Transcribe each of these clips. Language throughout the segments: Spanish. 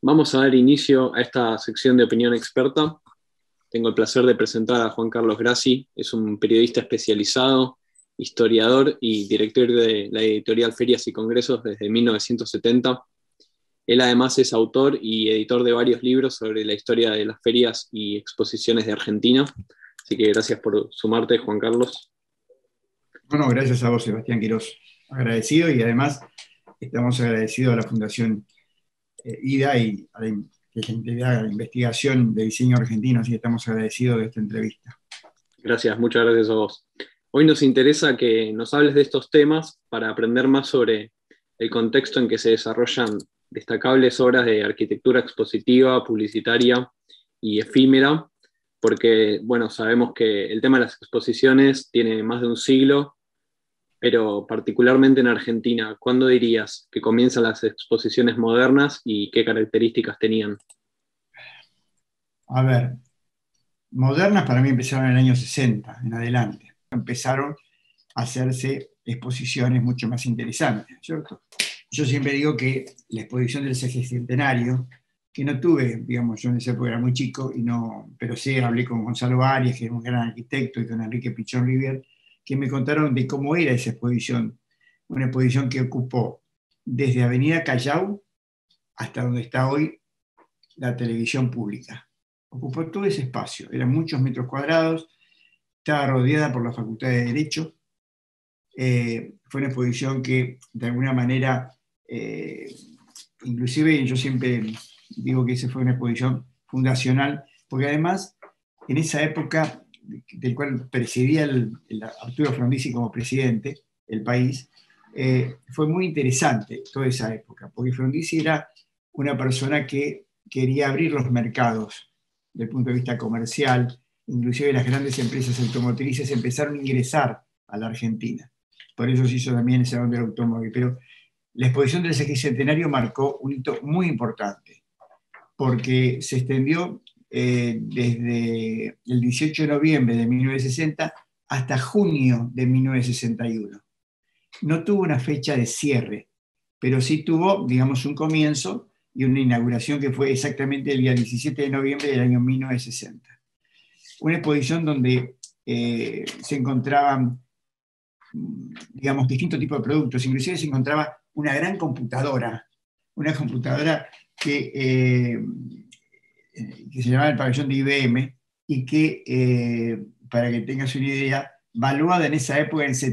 Vamos a dar inicio a esta sección de opinión experta. Tengo el placer de presentar a Juan Carlos Grassi. Es un periodista especializado, historiador y director de la editorial Ferias y Congresos desde 1970. Él además es autor y editor de varios libros sobre la historia de las ferias y exposiciones de Argentina. Así que gracias por sumarte, Juan Carlos. Bueno, gracias a vos, Sebastián Quirós. Agradecido, y además estamos agradecidos a la Fundación IDA y a la entidad de investigación de diseño argentino, así que estamos agradecidos de esta entrevista. Gracias, muchas gracias a vos. Hoy nos interesa que nos hables de estos temas para aprender más sobre el contexto en que se desarrollan destacables obras de arquitectura expositiva, publicitaria y efímera, porque, bueno, sabemos que el tema de las exposiciones tiene más de un siglo, pero particularmente en Argentina, ¿cuándo dirías que comienzan las exposiciones modernas y qué características tenían? A ver, modernas para mí empezaron en el año 60 en adelante. Empezaron a hacerse exposiciones mucho más interesantes, ¿cierto? Yo siempre digo que la exposición del sesquicentenario, que no tuve, digamos, yo en esa época era muy chico, pero sí hablé con Gonzalo Arias, que era un gran arquitecto, y con Enrique Pichón Rivier, que me contaron de cómo era esa exposición, una exposición que ocupó desde Avenida Callao hasta donde está hoy la televisión pública. Ocupó todo ese espacio, eran muchos metros cuadrados, estaba rodeada por la Facultad de Derecho. Fue una exposición que de alguna manera, inclusive yo siempre digo que esa fue una exposición fundacional, porque además en esa época del cual presidía Arturo Frondizi como presidente del país, fue muy interesante toda esa época, porque Frondizi era una persona que quería abrir los mercados desde el punto de vista comercial. Inclusive las grandes empresas automotrices empezaron a ingresar a la Argentina. Por eso se hizo también el Salón del Automóvil. Pero la exposición del sesquicentenario marcó un hito muy importante, porque se extendió desde el 18 de noviembre de 1960 hasta junio de 1961. No tuvo una fecha de cierre, pero sí tuvo, digamos, un comienzo y una inauguración que fue exactamente el día 17 de noviembre del año 1960. Una exposición donde se encontraban, digamos, distintos tipos de productos. Inclusive se encontraba una gran computadora, que se llamaba el pabellón de IBM, y que, para que tengas una idea, valuada en esa época en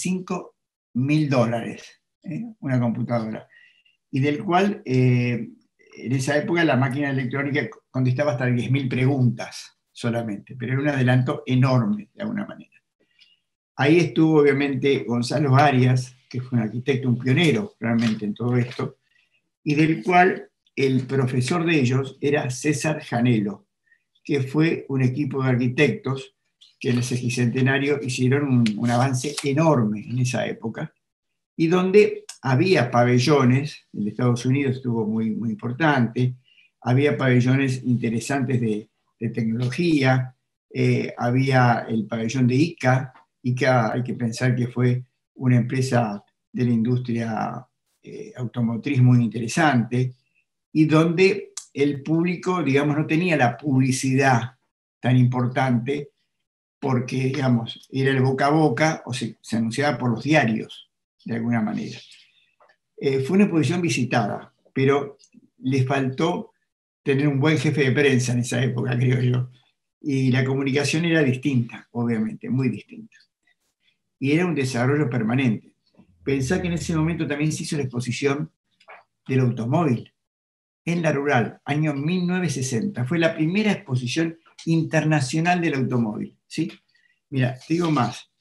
$75.000, una computadora, y del cual en esa época la máquina electrónica contestaba hasta 10.000 preguntas solamente, pero era un adelanto enorme de alguna manera. Ahí estuvo obviamente Gonzalo Arias, que fue un arquitecto, un pionero realmente en todo esto, y del cual el profesor de ellos era César Janelo, que fue un equipo de arquitectos que en el sesquicentenario hicieron un avance enorme en esa época, y donde había pabellones. El de Estados Unidos estuvo muy, muy importante, había pabellones interesantes de tecnología, había el pabellón de ICA. ICA, hay que pensar que fue una empresa de la industria automotriz muy interesante, y donde el público, digamos, no tenía la publicidad tan importante, porque, digamos, era el boca a boca o se anunciaba por los diarios, de alguna manera. Fue una exposición visitada, pero les faltó tener un buen jefe de prensa en esa época, creo yo. Y la comunicación era distinta, obviamente, muy distinta. Y era un desarrollo permanente. Pensá que en ese momento también se hizo la exposición del automóvil en La Rural, año 1960. Fue la primera exposición internacional del automóvil, ¿sí? Mira, te digo más.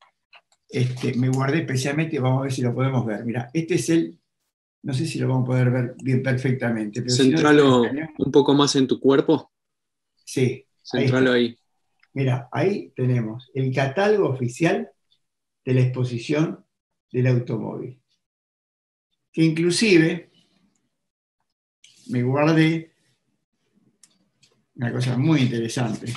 Me guardé especialmente, vamos a ver si lo podemos ver. Mira, este es no sé si lo vamos a poder ver bien perfectamente, pero si no, Centralo un poco más en tu cuerpo. sí, ahí Centralo está. ahí. Mira, ahí tenemos el catálogo oficial de la exposición del automóvil, que inclusive me guardé una cosa muy interesante.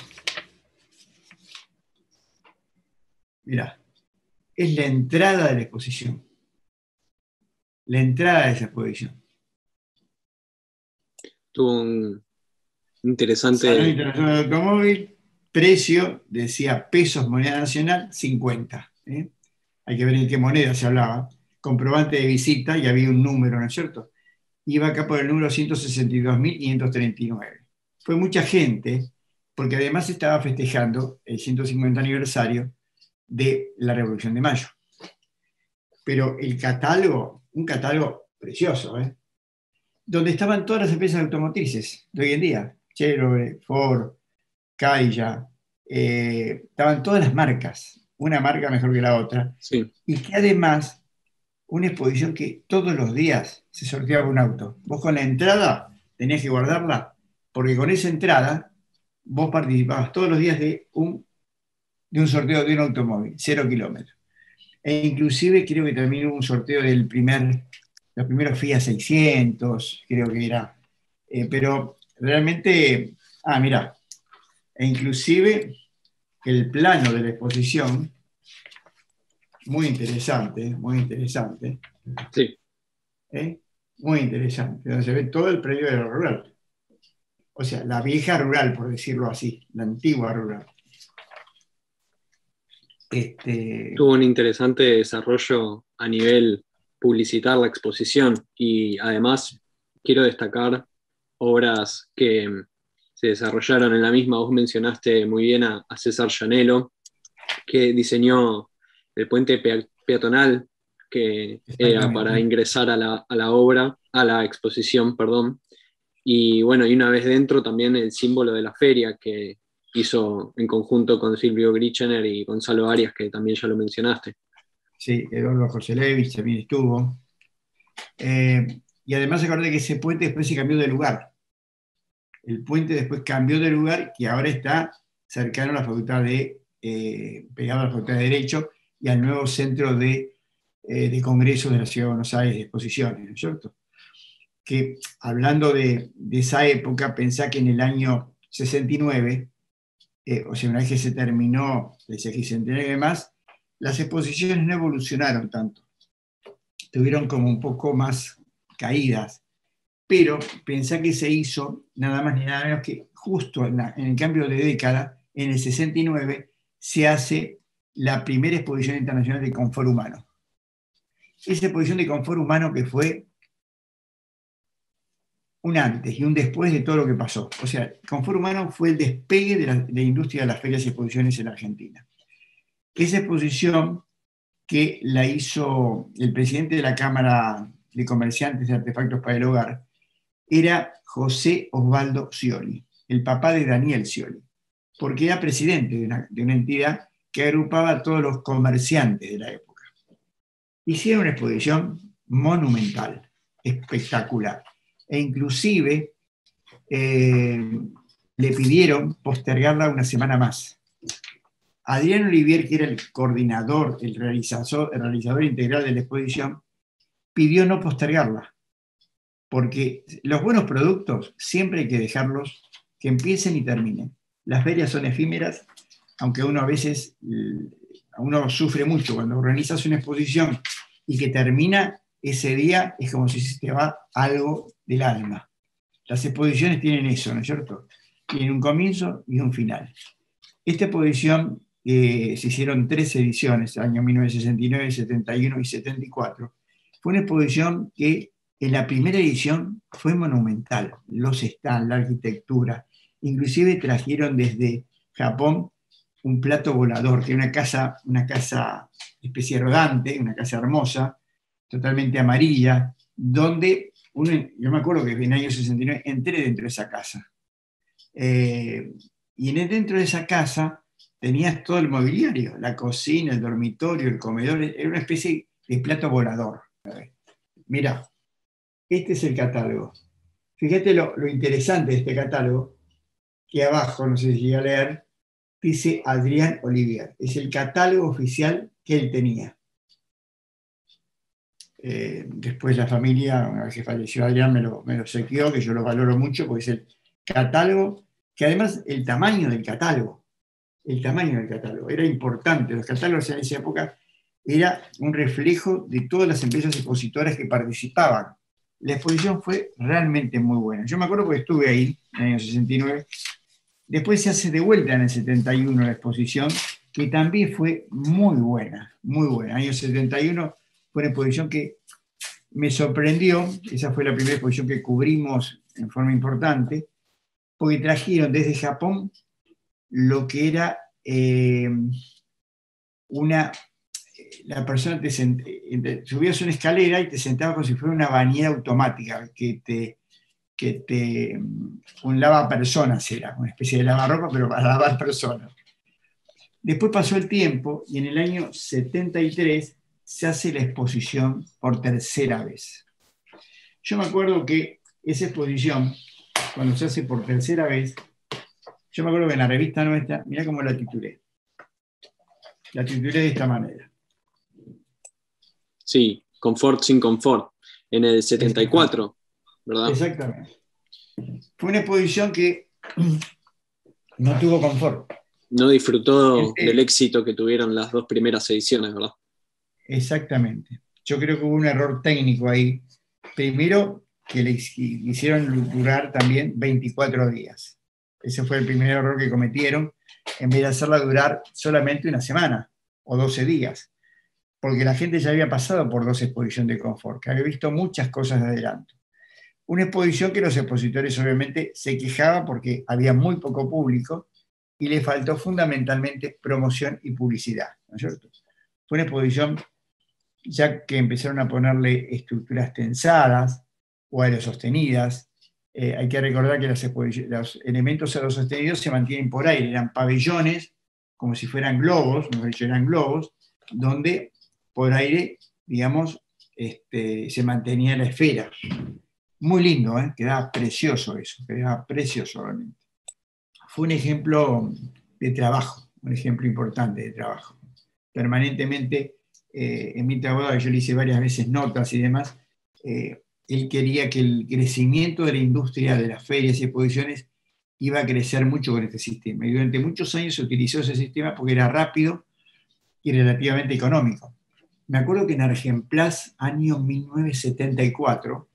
Mira, es la entrada de la exposición. La entrada de esa exposición. Tuvo un Salón interesante, Internacional del Automóvil, precio, decía pesos, moneda nacional, 50. ¿Eh? Hay que ver en qué moneda se hablaba. Comprobante de visita y había un número, ¿no es cierto? Iba acá por el número 162.539. Fue mucha gente, porque además estaba festejando el 150 aniversario de la Revolución de Mayo. Pero el catálogo, un catálogo precioso, ¿eh? Donde estaban todas las empresas automotrices de hoy en día, Chevrolet, Ford, Cadillac, estaban todas las marcas, una marca mejor que la otra, sí. y que además una exposición que todos los días se sorteaba un auto. Vos con la entrada tenías que guardarla, porque con esa entrada vos participabas todos los días de un sorteo de un automóvil, 0 kilómetros. E inclusive creo que también hubo un sorteo los primeros Fiat 600, creo que era. Pero realmente, mira, e inclusive el plano de la exposición, muy interesante, Sí. ¿eh? Muy interesante, donde se ve todo el predio de la rural. O sea, la vieja rural, por decirlo así, la antigua rural. Este, Tuvo un interesante desarrollo a nivel publicitar la exposición y además quiero destacar obras que se desarrollaron en la misma. Vos mencionaste muy bien a César Llanelo, que diseñó el puente peatonal que era para exactamente. ingresar a la obra, a la exposición, perdón. Y bueno, y una vez dentro también el símbolo de la feria que hizo en conjunto con Silvio Grichener y Gonzalo Arias, que también ya lo mencionaste. Sí, Eduardo Joselevich también estuvo. Y además acordé que ese puente después se cambió de lugar. El puente después cambió de lugar y ahora está cercano a la pegado a la Facultad de Derecho y al nuevo centro de congresos de la Ciudad de Buenos Aires, de exposiciones, ¿no es cierto? Que hablando de esa época, pensá que en el año 69, o sea, una vez que se terminó el sesquicentenario y demás, las exposiciones no evolucionaron tanto, tuvieron como un poco más caídas, pero pensá que se hizo nada más ni nada menos que justo en el cambio de década, en el 69, se hace la primera exposición internacional de confort humano. Esa exposición de confort humano que fue un antes y un después de todo lo que pasó. O sea, confort humano fue el despegue de la industria de las ferias y exposiciones en Argentina. Esa exposición que la hizo el presidente de la Cámara de Comerciantes de Artefactos para el Hogar, era José Osvaldo Scioli, el papá de Daniel Scioli, porque era presidente de una entidad que agrupaba a todos los comerciantes de la época. Hicieron una exposición monumental, espectacular, e inclusive le pidieron postergarla una semana más. Adrián Olivier, que era el coordinador, el realizador integral de la exposición, pidió no postergarla, porque los buenos productos siempre hay que dejarlos que empiecen y terminen. Las ferias son efímeras, aunque uno a veces uno sufre mucho cuando organizas una exposición y que termina ese día, es como si se te va algo del alma. Las exposiciones tienen eso, ¿no es cierto? Tienen un comienzo y un final. Esta exposición se hicieron 3 ediciones, años 1969, 71 y 74. Fue una exposición que en la primera edición fue monumental, los stands, la arquitectura, inclusive trajeron desde Japón un plato volador, que es una casa especie rodante, una casa hermosa, totalmente amarilla, donde yo me acuerdo que en el año 69 entré dentro de esa casa. Y dentro de esa casa tenías todo el mobiliario, la cocina, el dormitorio, el comedor, era una especie de plato volador. Mira, este es el catálogo. Fíjate lo interesante de este catálogo, que abajo, no sé si llega a leer, dice Adrián Olivier. Es el catálogo oficial que él tenía. Después la familia, una vez que falleció Adrián, me lo obsequió, que yo lo valoro mucho, porque es el catálogo, que además el tamaño del catálogo era importante. Los catálogos en esa época era un reflejo de todas las empresas expositoras que participaban la exposición fue realmente muy buena. Yo me acuerdo porque estuve ahí en el año 69. Después se hace de vuelta en el 71 la exposición, que también fue muy buena, muy buena. En el año 71 fue una exposición que me sorprendió. Esa fue la primera exposición que cubrimos en forma importante, porque trajeron desde Japón lo que era la persona subías una escalera y te sentabas como si fuera una bañera automática un lavapersonas era, una especie de lavarropa, pero para lavar personas. Después pasó el tiempo y en el año 73 se hace la exposición por tercera vez. Yo me acuerdo que esa exposición, cuando se hace por tercera vez, yo me acuerdo que en la revista nuestra, mirá cómo la titulé. La titulé de esta manera. Sí, Confort sin confort, en el 74, ¿verdad? Exactamente. Fue una exposición que no tuvo confort. No disfrutó del éxito que tuvieron las dos primeras ediciones, ¿verdad? Exactamente. Yo creo que hubo un error técnico ahí. Primero, que le hicieron durar también 24 días. Ese fue el primer error que cometieron, en vez de hacerla durar solamente una semana o 12 días. Porque la gente ya había pasado por 2 exposiciones de confort, que había visto muchas cosas de adelanto. Una exposición que los expositores obviamente se quejaban porque había muy poco público y le faltó fundamentalmente promoción y publicidad, ¿no es cierto? Fue una exposición ya que empezaron a ponerle estructuras tensadas o aerosostenidas. Hay que recordar que los elementos aerosostenidos se mantienen por aire, eran pabellones, como si fueran globos, mejor dicho, eran globos, donde por aire, digamos, se mantenía la esfera. Muy lindo, quedaba precioso eso, quedaba precioso realmente. Fue un ejemplo de trabajo, un ejemplo importante de trabajo. Permanentemente, en mi trabajo, yo le hice varias veces notas y demás, él quería que el crecimiento de la industria de las ferias y exposiciones iba a crecer mucho con este sistema. Y durante muchos años se utilizó ese sistema porque era rápido y relativamente económico. Me acuerdo que en Argenplas, año 1974,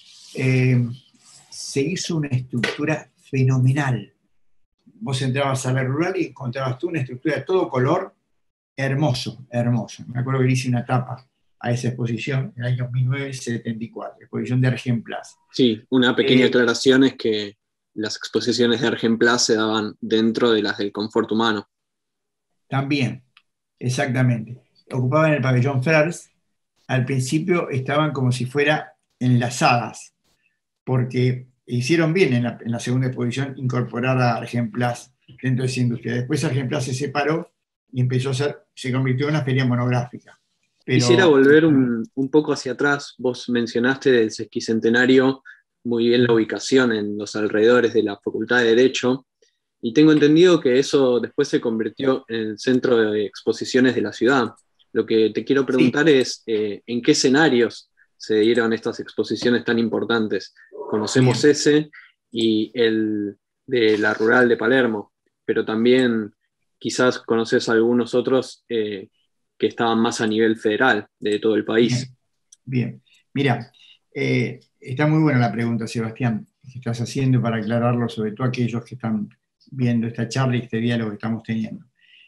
se hizo una estructura fenomenal. Vos entrabas a la rural y encontrabas tú una estructura de todo color, hermoso, hermoso. Me acuerdo que le hice una tapa a esa exposición en el año 1974, exposición de Argenplas. Sí, una pequeña aclaración es que las exposiciones de Argenplas se daban dentro de las del confort humano. También, exactamente. Ocupaban el pabellón First. Al principio estaban como si fuera enlazadas, porque hicieron bien en la segunda exposición incorporar a Argenplas dentro de esa industria. Después Argenplas se separó y se convirtió en una feria monográfica. Quisiera volver un poco hacia atrás. Vos mencionaste del sesquicentenario muy bien la ubicación en los alrededores de la Facultad de Derecho, y tengo entendido que eso después se convirtió en el centro de exposiciones de la ciudad. Lo que te quiero preguntar es, ¿en qué escenarios se dieron estas exposiciones tan importantes? Conocemos ese y el de la Rural de Palermo, pero también quizás conoces algunos otros que estaban más a nivel federal de todo el país. Bien. Mira, está muy buena la pregunta, Sebastián, que estás haciendo para aclararlo, sobre todo aquellos que están viendo esta charla y este diálogo que estamos teniendo.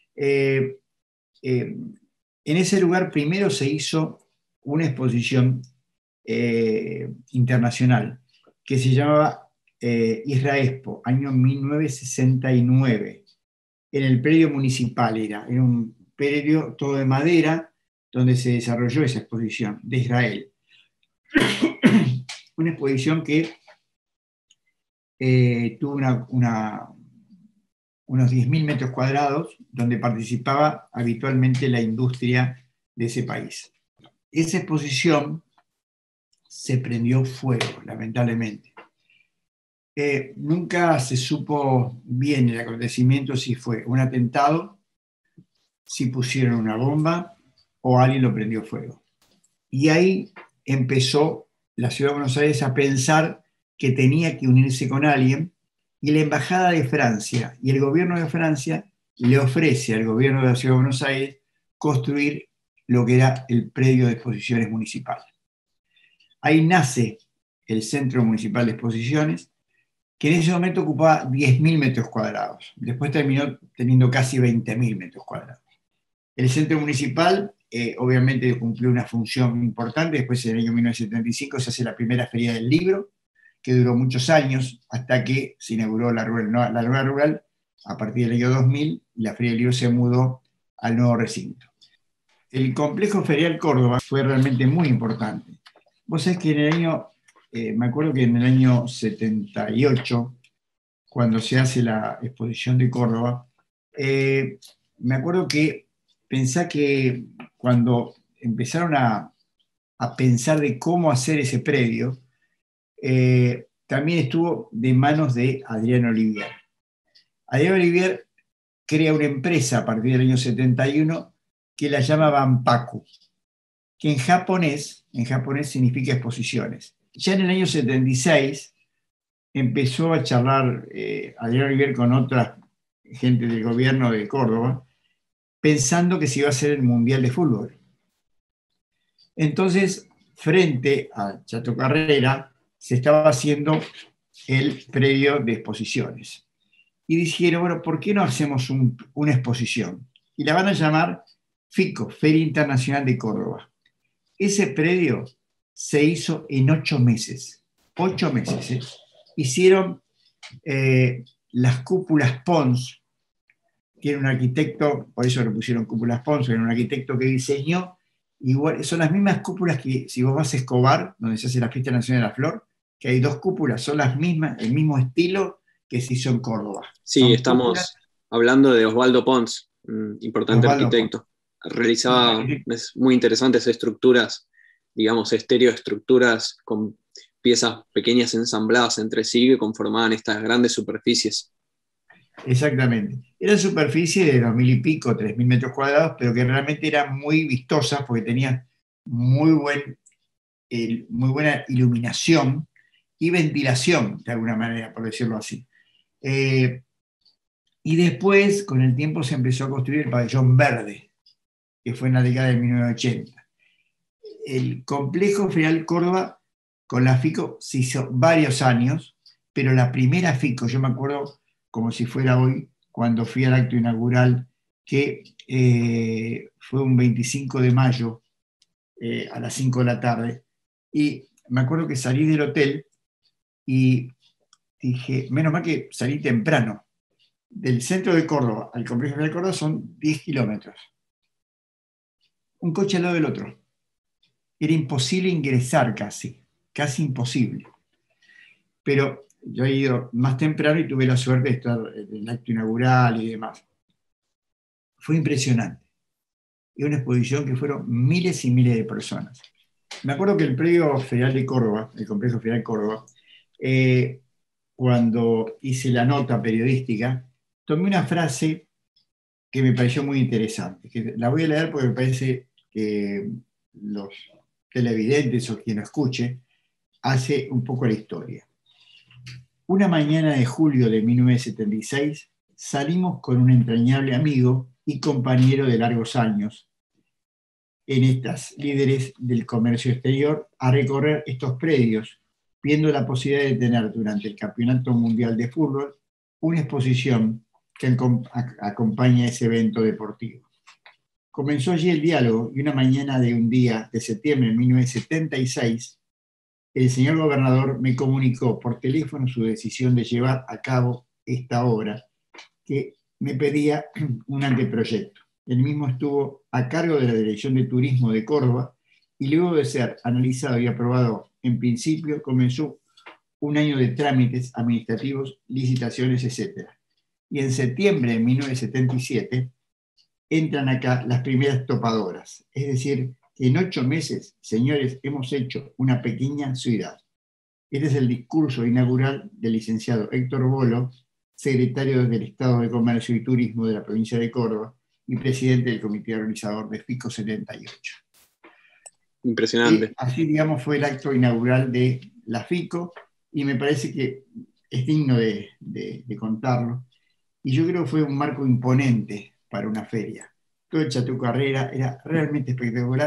En ese lugar primero se hizo una exposición internacional que se llamaba Israexpo, año 1969, en el predio municipal era un predio todo de madera donde se desarrolló esa exposición de Israel. Una exposición que tuvo unos 10.000 metros cuadrados, donde participaba habitualmente la industria de ese país. Esa exposición se prendió fuego, lamentablemente. Nunca se supo bien el acontecimiento, si fue un atentado, si pusieron una bomba o alguien lo prendió fuego. Y ahí empezó la Ciudad de Buenos Aires a pensar que tenía que unirse con alguien, y la Embajada de Francia y el gobierno de Francia le ofrece al gobierno de la Ciudad de Buenos Aires construir lo que era el predio de exposiciones municipal. Ahí nace el Centro Municipal de Exposiciones, que en ese momento ocupaba 10.000 metros cuadrados. Después terminó teniendo casi 20.000 metros cuadrados. El centro municipal obviamente cumplió una función importante. Después, en el año 1975, se hace la primera feria del libro, que duró muchos años, hasta que se inauguró la nueva rural a partir del año 2000, y la feria del libro se mudó al nuevo recinto. El complejo ferial Córdoba fue realmente muy importante. Vos sabés que en el año, me acuerdo que en el año 78, cuando se hace la exposición de Córdoba, me acuerdo que pensá que cuando empezaron a pensar de cómo hacer ese predio, también estuvo de manos de Adrián Olivier. Adrián Olivier crea una empresa a partir del año 71 que la llama Banpaku, que en japonés significa exposiciones. Ya en el año 76 empezó a charlar Adrián Olivier con otra gente del gobierno de Córdoba, pensando que se iba a hacer el Mundial de Fútbol. Entonces, frente a Chato Carrera, se estaba haciendo el predio de exposiciones. Y dijeron, bueno, ¿por qué no hacemos una exposición? Y la van a llamar FICO, Feria Internacional de Córdoba. Ese predio se hizo en 8 meses. 8 meses, ¿eh? Hicieron las cúpulas Pons, que era un arquitecto, por eso le pusieron cúpulas Pons, era un arquitecto que diseñó, igual, son las mismas cúpulas que si vos vas a Escobar, donde se hace la Fiesta Nacional de la Flor, que hay 2 cúpulas, son las mismas, el mismo estilo que se hizo en Córdoba. Sí, Son estamos hablando de Osvaldo Pons, un importante Osvaldo Pons. arquitecto. Realizaba muy interesantes estructuras, digamos, estereoestructuras con piezas pequeñas ensambladas entre sí que conformaban estas grandes superficies. Exactamente. Eran superficies de 2.000 y pico, 3.000 metros cuadrados, pero que realmente eran muy vistosas porque tenían muy buena iluminación y ventilación, de alguna manera, por decirlo así. Y después, con el tiempo, se empezó a construir el pabellón verde, que fue en la década de 1980. El complejo ferial Córdoba, con la FICO, se hizo varios años, pero la primera FICO, yo me acuerdo como si fuera hoy, cuando fui al acto inaugural, que fue un 25 de mayo a las 5 de la tarde, y me acuerdo que salí del hotel y dije, menos mal que salí temprano. Del centro de Córdoba al complejo ferial Córdoba son 10 kilómetros. Un coche al lado del otro. Era imposible ingresar casi imposible. Pero yo he ido más temprano y tuve la suerte de estar en el acto inaugural y demás. Fue impresionante. Y una exposición que fueron miles y miles de personas. Me acuerdo que el predio ferial de Córdoba, el complejo ferial de Córdoba, cuando hice la nota periodística, tomé una frase que me pareció muy interesante, que la voy a leer porque me parece que los televidentes o quien lo escuche hace un poco la historia. Una mañana de julio de 1976 salimos con un entrañable amigo y compañero de largos años en estas líderes del comercio exterior a recorrer estos predios, viendo la posibilidad de tener durante el Campeonato Mundial de Fútbol una exposición que acompaña ese evento deportivo. Comenzó allí el diálogo y una mañana de un día de septiembre de 1976, el señor gobernador me comunicó por teléfono su decisión de llevar a cabo esta obra, que me pedía un anteproyecto. El mismo estuvo a cargo de la Dirección de Turismo de Córdoba y luego de ser analizado y aprobado en principio, comenzó un año de trámites administrativos, licitaciones, etc. Y en septiembre de 1977 entran acá las primeras topadoras. Es decir, que en 8 meses, señores, hemos hecho una pequeña ciudad. Este es el discurso inaugural del licenciado Héctor Bolo, secretario del Estado de Comercio y Turismo de la provincia de Córdoba y presidente del comité organizador de FICO 78. Impresionante. Y así, digamos, fue el acto inaugural de la FICO, y me parece que es digno de contarlo. Y yo creo que fue un marco imponente para una feria. Todo el Chato Carrera era realmente espectacular,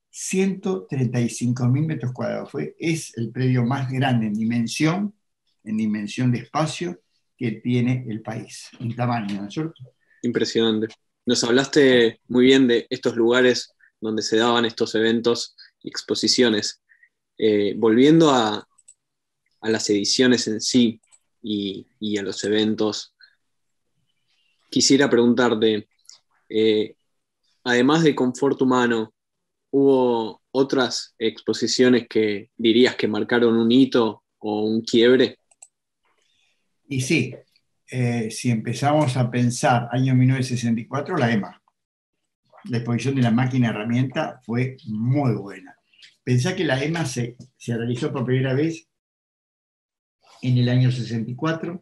135.000 metros cuadrados. Es el predio más grande en dimensión de espacio que tiene el país, en tamaño, ¿no es cierto? Impresionante. Nos hablaste muy bien de estos lugares donde se daban estos eventos y exposiciones. Volviendo a las ediciones en sí y a los eventos, quisiera preguntarte, además de Confort Humano, ¿hubo otras exposiciones que dirías que marcaron un hito o un quiebre? Y sí, si empezamos a pensar año 1964, la EMA, la exposición de la máquina herramienta fue muy buena. Pensá que la EMA se realizó por primera vez en el año 64,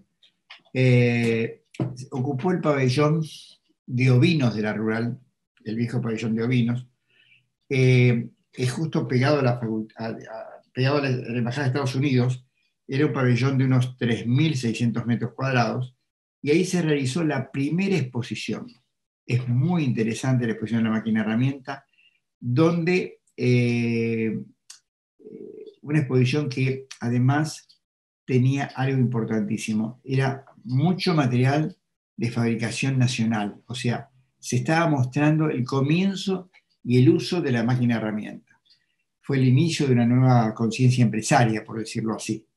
ocupó el pabellón de ovinos de la rural, el viejo pabellón de ovinos, es justo pegado pegado a la Embajada de Estados Unidos. Era un pabellón de unos 3.600 metros cuadrados, y ahí se realizó la primera exposición. Es muy interesante la exposición de la máquina herramienta, donde una exposición que además tenía algo importantísimo, era mucho material de fabricación nacional, o sea, se estaba mostrando el comienzo y el uso de la máquina herramienta. Fue el inicio de una nueva conciencia empresaria, por decirlo así.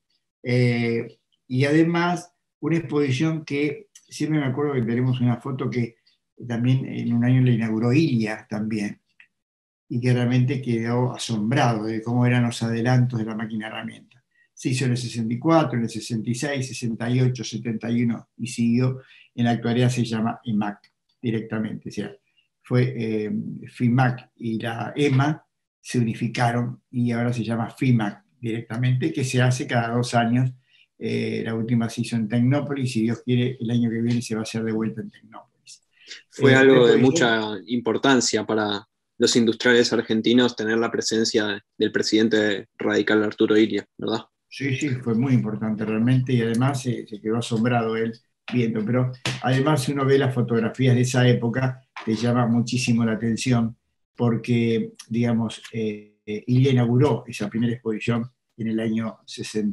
Y además, una exposición que siempre me acuerdo que tenemos una foto que también en un año la inauguró Ilia también, y que realmente quedó asombrado de cómo eran los adelantos de la máquina herramienta. Se hizo en el 64, en el 66, 68, 71 y siguió. En la actualidad se llama EMAC directamente. O sea, fue FIMAC y la EMA se unificaron y ahora se llama FIMAC directamente, que se hace cada 2 años. La última se hizo en Tecnópolis, y si Dios quiere, el año que viene se va a hacer de vuelta en Tecnópolis. Fue algo de mucha importancia para los industriales argentinos tener la presencia del presidente radical Arturo Illia, ¿verdad? Sí, sí, fue muy importante realmente, y además se quedó asombrado él viendo. Pero además, si uno ve las fotografías de esa época, te llama muchísimo la atención porque, digamos, Illia inauguró esa primera exposición en el año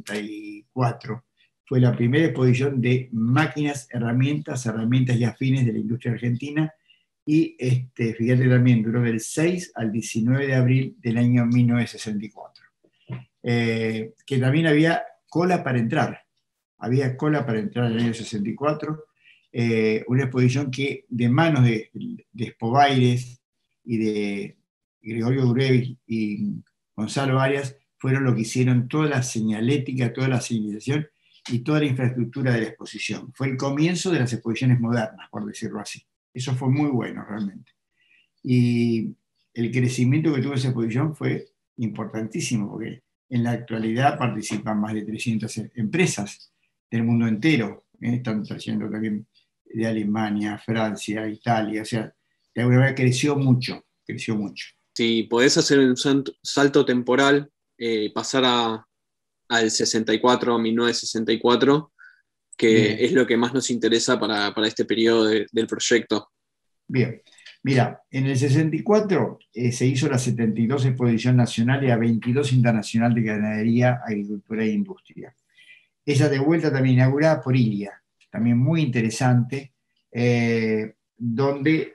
64. Fue la primera exposición de máquinas, herramientas y afines de la industria argentina, y fíjate, también duró del 6 al 19 de abril del año 1964. Que también había cola para entrar. Había cola para entrar en el año 64. Una exposición que, de manos de Spobaires y de Gregorio Durevich y Gonzalo Arias, fueron lo que hicieron toda la señalética, toda la señalización y toda la infraestructura de la exposición. Fue el comienzo de las exposiciones modernas, por decirlo así. Eso fue muy bueno realmente. Y el crecimiento que tuvo esa exposición fue importantísimo, porque en la actualidad participan más de 300 empresas del mundo entero. Están trayendo también de Alemania, Francia, Italia. O sea, de alguna manera creció mucho, creció mucho. Si podés hacer un salto temporal, pasar al 64, 1964, que Bien. es lo que más nos interesa para este periodo del proyecto. Bien. Mira, en el 64 se hizo la 72 Exposición Nacional y la 22 Internacional de Ganadería, Agricultura e Industria. Esa de vuelta también inaugurada por Ilia, también muy interesante, donde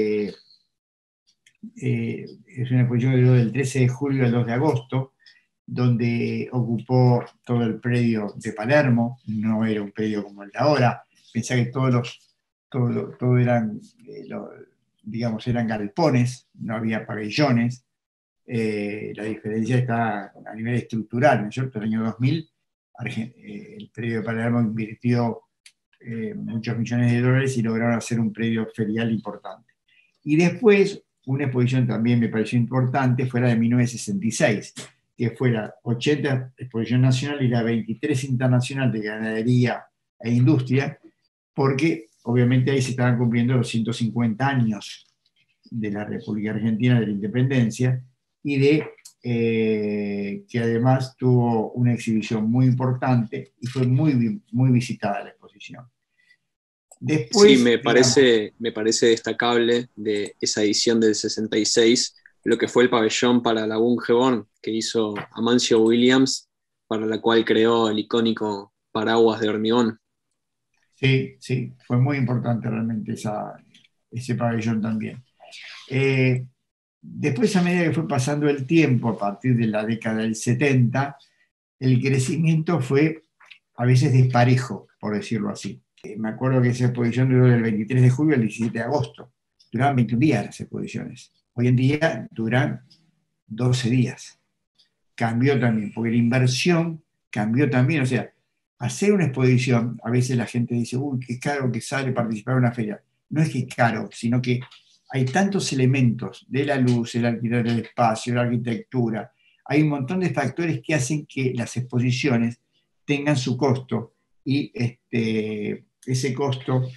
es una exposición que duró del 13 de julio al 2 de agosto, donde ocupó todo el predio de Palermo. No era un predio como el de ahora. Pensá que todo eran, digamos, eran galpones, no había pabellones. La diferencia está a nivel estructural, ¿no es cierto? En el año 2000, el predio de Palermo invirtió muchos millones de dólares y lograron hacer un predio ferial importante. Y después, una exposición también me pareció importante fue la de 1966, que fue la 80 Exposición Nacional y la 23 Internacional de Ganadería e Industria, porque obviamente ahí se estaban cumpliendo los 150 años de la República Argentina, de la independencia, y que además tuvo una exhibición muy importante y fue muy, muy visitada la exposición. Después, Sí, me parece destacable de esa edición del 66 lo que fue el pabellón para la Bungeborn que hizo Amancio Williams, para la cual creó el icónico paraguas de hormigón. Sí, sí, fue muy importante realmente ese pabellón también. Eh, Después, a medida que fue pasando el tiempo, a partir de la década del 70, el crecimiento fue a veces desparejo, por decirlo así. Me acuerdo que esa exposición duró del 23 de julio al 17 de agosto. Duraban 21 días las exposiciones. Hoy en día duran 12 días. Cambió también, porque la inversión cambió también. O sea, hacer una exposición, a veces la gente dice, uy, qué caro que sale participar en una feria. No es que es caro, sino que hay tantos elementos de la luz, el alquiler del espacio, la arquitectura. Hay un montón de factores que hacen que las exposiciones tengan su costo y ese costo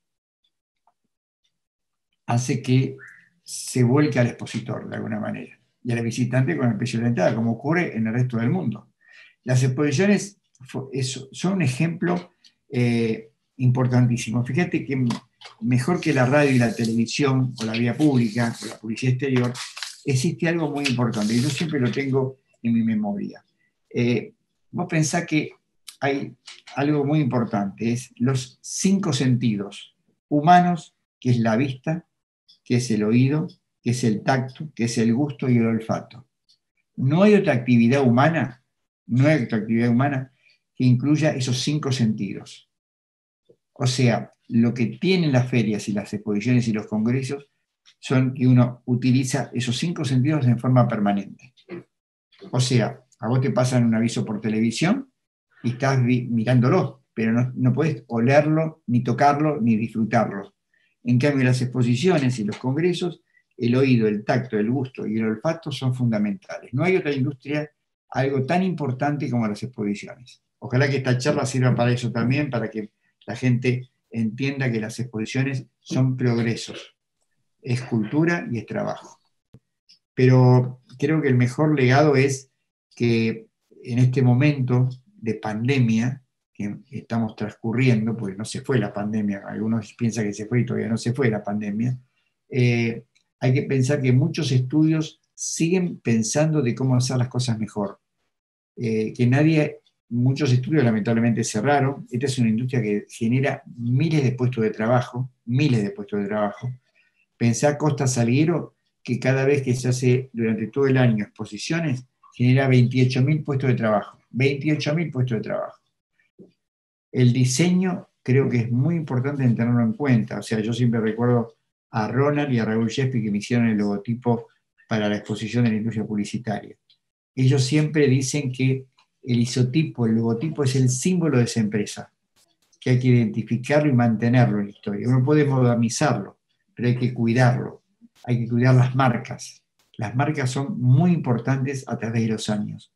hace que se vuelque al expositor de alguna manera y al visitante con el precio de la entrada, como ocurre en el resto del mundo. Las exposiciones son un ejemplo importantísimo. Fíjate que mejor que la radio y la televisión o la vía pública o la publicidad exterior, existe algo muy importante y yo siempre lo tengo en mi memoria. Vos pensás que hay algo muy importante, es los 5 sentidos humanos, que es la vista, que es el oído, que es el tacto, que es el gusto y el olfato. No hay otra actividad humana, no hay otra actividad humana que incluya esos 5 sentidos. O sea, lo que tienen las ferias y las exposiciones y los congresos son que uno utiliza esos 5 sentidos en forma permanente. O sea, a vos te pasan un aviso por televisión y estás mirándolo, pero no podés olerlo, ni tocarlo, ni disfrutarlo. En cambio, las exposiciones y los congresos, el oído, el tacto, el gusto y el olfato son fundamentales. No hay otra industria algo tan importante como las exposiciones. Ojalá que esta charla sirva para eso también, para que la gente entienda que las exposiciones son progresos, es cultura y es trabajo. Pero creo que el mejor legado es que en este momento de pandemia que estamos transcurriendo, porque no se fue la pandemia, algunos piensan que se fue y todavía no se fue la pandemia, hay que pensar que muchos estudios siguen pensando de cómo hacer las cosas mejor. Muchos estudios lamentablemente cerraron. Esta es una industria que genera miles de puestos de trabajo, miles de puestos de trabajo. Pensá Costa Salguero, que cada vez que se hace durante todo el año exposiciones, genera 28.000 puestos de trabajo. 28.000 puestos de trabajo. El diseño creo que es muy importante en tenerlo en cuenta. O sea, yo siempre recuerdo a Ronald y a Raúl Shespi que me hicieron el logotipo para la exposición de la industria publicitaria. Ellos siempre dicen que el isotipo, el logotipo es el símbolo de esa empresa, que hay que identificarlo y mantenerlo en la historia. Uno puede modernizarlo, pero hay que cuidarlo, hay que cuidar las marcas. Las marcas son muy importantes a través de los años.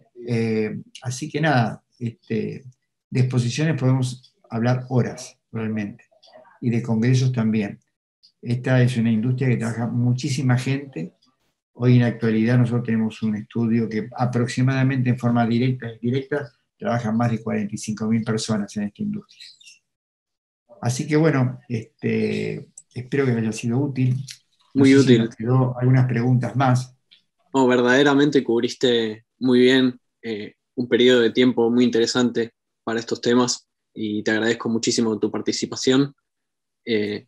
Así que nada, de exposiciones podemos hablar horas realmente, y de congresos también. Esta es una industria que trabaja muchísima gente. Hoy en la actualidad nosotros tenemos un estudio que aproximadamente en forma directa e indirecta trabajan más de 45.000 personas en esta industria. Así que bueno, espero que haya sido útil. No Muy sé si útil. nos quedó algunas preguntas más. No, verdaderamente cubriste muy bien un periodo de tiempo muy interesante para estos temas y te agradezco muchísimo tu participación. Eh,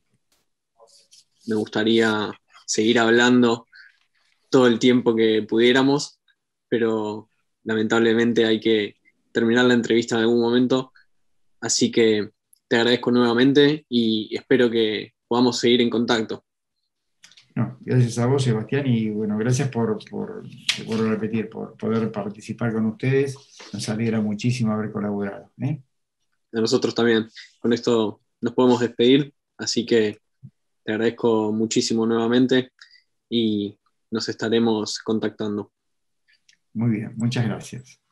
Me gustaría seguir hablando todo el tiempo que pudiéramos, pero lamentablemente hay que terminar la entrevista en algún momento, así que te agradezco nuevamente y espero que podamos seguir en contacto. No, gracias a vos, Sebastián, y bueno, gracias te vuelvo a repetir, por poder participar con ustedes. Nos alegra muchísimo haber colaborado. A nosotros también. Con esto nos podemos despedir, así que te agradezco muchísimo nuevamente y nos estaremos contactando. Muy bien, muchas gracias.